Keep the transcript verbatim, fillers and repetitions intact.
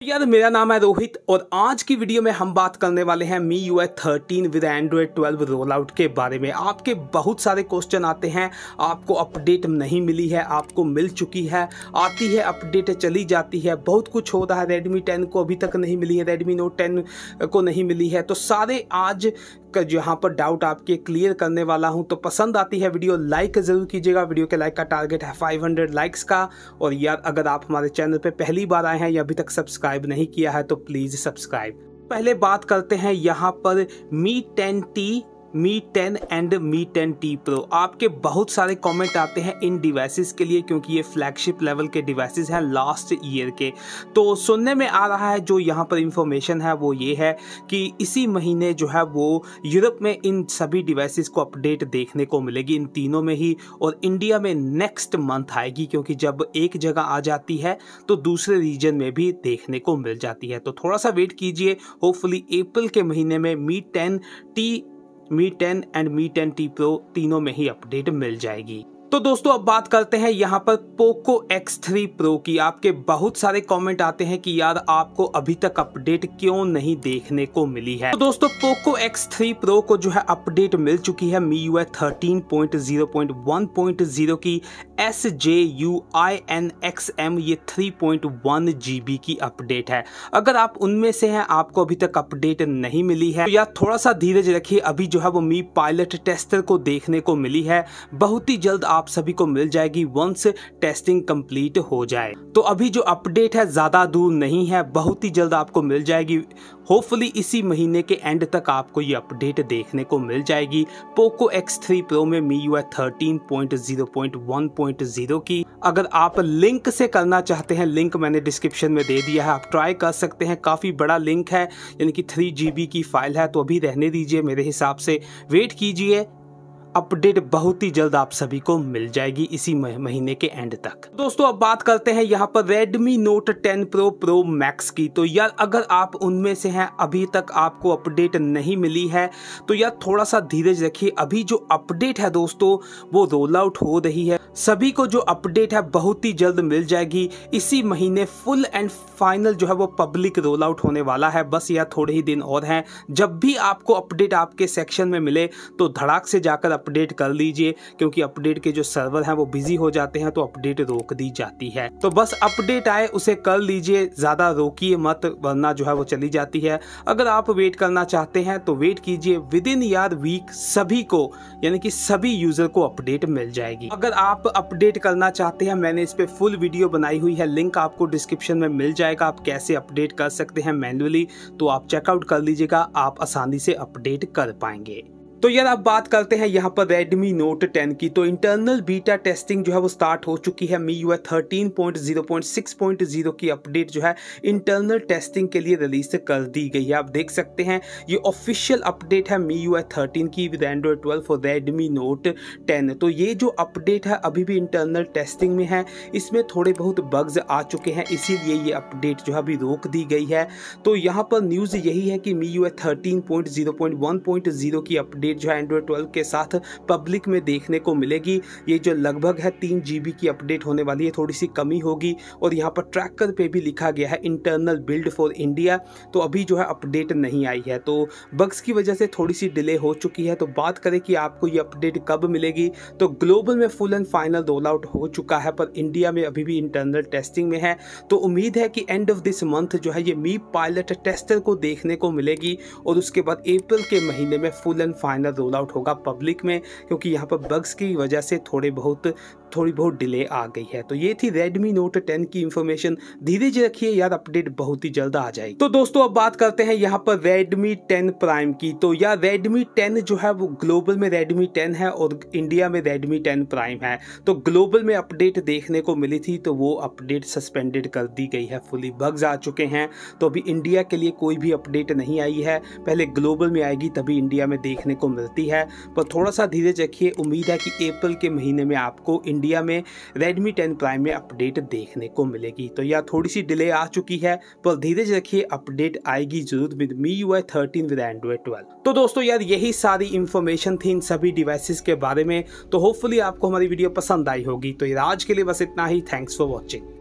यार मेरा नाम है रोहित और आज की वीडियो में हम बात करने वाले हैं me you I thirteen with Android twelve roll out के बारे में। आपके बहुत सारे क्वेश्चन आते हैं, आपको अपडेट नहीं मिली है, आपको मिल चुकी है, आती है अपडेट चली जाती है, बहुत कुछ हो रहा है। रेडमी टेन को अभी तक नहीं मिली है, रेडमी नोट टेन को नहीं मिली है, तो सारे आज का यहाँ पर डाउट आपके क्लियर करने वाला हूँ। तो पसंद आती है वीडियो लाइक ज़रूर कीजिएगा। वीडियो के लाइक का टारगेट है पाँच सौ लाइक्स का। और यार अगर आप हमारे चैनल पे पहली बार आए हैं या अभी तक सब्सक्राइब नहीं किया है तो प्लीज़ सब्सक्राइब। पहले बात करते हैं यहाँ पर Mi ten T, Mi ten and Mi ten T pro. आपके बहुत सारे कमेंट आते हैं इन डिवाइसेस के लिए क्योंकि ये फ्लैगशिप लेवल के डिवाइसेस हैं लास्ट ईयर के। तो सुनने में आ रहा है, जो यहाँ पर इंफॉर्मेशन है वो ये है कि इसी महीने जो है वो यूरोप में इन सभी डिवाइसेस को अपडेट देखने को मिलेगी, इन तीनों में ही। और इंडिया में नेक्स्ट मंथ आएगी, क्योंकि जब एक जगह आ जाती है तो दूसरे रीजन में भी देखने को मिल जाती है। तो थोड़ा सा वेट कीजिए, होपफुली अप्रैल के महीने में Mi ten T, Mi ten and Mi ten T pro तीनों में ही अपडेट मिल जाएगी। तो दोस्तों अब बात करते हैं यहाँ पर पोको एक्स थ्री प्रो की। आपके बहुत सारे कमेंट आते हैं कि यार आपको अभी तक अपडेट क्यों नहीं देखने को मिली है। तो दोस्तों पोको एक्स थ्री प्रो को जो है अपडेट मिल चुकी है me you I thirteen point zero point one point zero की S J U I N X M, ये three point one G B की अपडेट है। अगर आप उनमें से हैं, आपको अभी तक अपडेट नहीं मिली है, तो यार थोड़ा सा धीरज रखिए। अभी जो है वो मी पायलट टेस्टर को देखने को मिली है, बहुत ही जल्द आप सभी को मिल जाएगी वंस टेस्टिंग कंप्लीट हो जाए। तो अभी जो अपडेट है ज्यादा दूर नहीं है, बहुत ही जल्द आपको मिल जाएगी। होपफुली इसी महीने के एंड तक आपको ये अपडेट देखने को मिल जाएगी पोको एक्स थ्री प्रो में me you I thirteen point zero point one point zero की। अगर आप लिंक से करना चाहते हैं, लिंक मैंने डिस्क्रिप्शन में दे दिया है, आप ट्राई कर सकते हैं। काफी बड़ा लिंक है, यानी कि थ्री जी बी की फाइल है, तो अभी रहने दीजिए। मेरे हिसाब से वेट कीजिए, अपडेट बहुत ही जल्द आप सभी को मिल जाएगी इसी महीने के एंड तक। दोस्तों अब बात करते हैं यहाँ पर Redmi Note ten pro pro max की। तो यार अगर आप उनमें से हैं, अभी तक आपको अपडेट नहीं मिली है, तो यार थोड़ा सा धीरज रखिए। अभी जो अपडेट है दोस्तों वो रोल आउट हो रही है, सभी को जो अपडेट है बहुत ही जल्द मिल जाएगी। इसी महीने फुल एंड फाइनल जो है वो पब्लिक रोल आउट होने वाला है। बस यार थोड़े ही दिन और हैं। जब भी आपको अपडेट आपके सेक्शन में मिले तो धड़ाक से जाकर अपडेट कर लीजिए, क्योंकि अपडेट के जो सर्वर हैं वो बिजी हो जाते हैं तो अपडेट रोक दी जाती है। तो बस अपडेट आए उसे कर लीजिए, ज्यादा रोकिए मत, वरना जो है वो चली जाती है। अगर आप वेट करना चाहते हैं तो वेट कीजिए, विद इन यार वीक सभी को, यानी कि सभी यूजर को अपडेट मिल जाएगी। अगर आप अपडेट करना चाहते हैं, मैंने इस पे फुल वीडियो बनाई हुई है, लिंक आपको डिस्क्रिप्शन में मिल जाएगा। आप कैसे अपडेट कर सकते हैं मैन्युअली, तो आप चेकआउट कर लीजिएगा, आप आसानी से अपडेट कर पाएंगे। तो यार अब बात करते हैं यहाँ पर रेडमी नोट टेन की। तो इंटरनल बीटा टेस्टिंग जो है वो स्टार्ट हो चुकी है। Me you I thirteen point zero point six point zero की अपडेट जो है इंटरनल टेस्टिंग के लिए रिलीज कर दी गई है। आप देख सकते हैं ये ऑफिशियल अपडेट है मी यू आई थर्टीन की with Android twelve for Redmi Note ten. तो ये जो अपडेट है अभी भी इंटरनल टेस्टिंग में है, इसमें थोड़े बहुत बग्स आ चुके हैं, इसीलिए ये अपडेट जो है अभी रोक दी गई है। तो यहाँ पर न्यूज़ यही है कि Mi you I thirteen point zero point one point zero की अपडेट जो है एंड्रॉयड ट्वेल्व के साथ पब्लिक में देखने को मिलेगी। ये जो लगभग है तीन जीबी की अपडेट होने वाली है, थोड़ी सी कमी होगी। और यहाँ पर ट्रैकर पे भी लिखा गया है इंटरनल बिल्ड फॉर इंडिया, तो अभी जो है अपडेट नहीं आई है, तो बग्स की वजह से थोड़ी सी डिले हो चुकी है। तो बात करें कि आपको ये अपडेट कब मिलेगी, तो ग्लोबल में full and final roll out हो चुका है, पर इंडिया में अभी भी इंटरनल टेस्टिंग में है। तो उम्मीद है कि एंड ऑफ दिस मंथ जो है ये मी पायलट टेस्टर को देखने को मिलेगी, और उसके बाद अप्रैल के महीने में full and final roll out होगा पब्लिक में, क्योंकि यहाँ पर बग्स की वजह से थोड़े बहुत थोड़ी बहुत डिले आ गई है। तो ये थी रेडमी नोट टेन की इंफॉर्मेशन। धीरज रखिए यार, अपडेट बहुत ही जल्द आ जाएगी। तो दोस्तों अब बात करते हैं यहाँ पर रेडमी टेन प्राइम की। तो यार रेडमी टेन जो है वो ग्लोबल में रेडमी टेन है और इंडिया में रेडमी टेन प्राइम है। तो ग्लोबल में अपडेट देखने को मिली थी, तो वो अपडेट सस्पेंडेड कर दी गई है, फुली बग्स आ चुके हैं। तो अभी इंडिया के लिए कोई भी अपडेट नहीं आई है, पहले ग्लोबल में आएगी तभी इंडिया में देखने को मिलती है। पर थोड़ा सा धीरज रखिए, उम्मीद है कि अप्रैल के महीने में आपको इंडिया में रेडमी टेन प्राइम में अपडेट देखने को मिलेगी। तो यह थोड़ी सी डिले आ चुकी है, पर धीरज रखिए, अपडेट आएगी जरूर with Mi you I thirteen with Android twelve. तो दोस्तों यार यही सारी इंफॉर्मेशन थी इन सभी डिवाइसेस के बारे में। तो होपफुली आपको हमारी वीडियो पसंद आई होगी। तो यार आज के लिए बस इतना ही। Thanks for watching.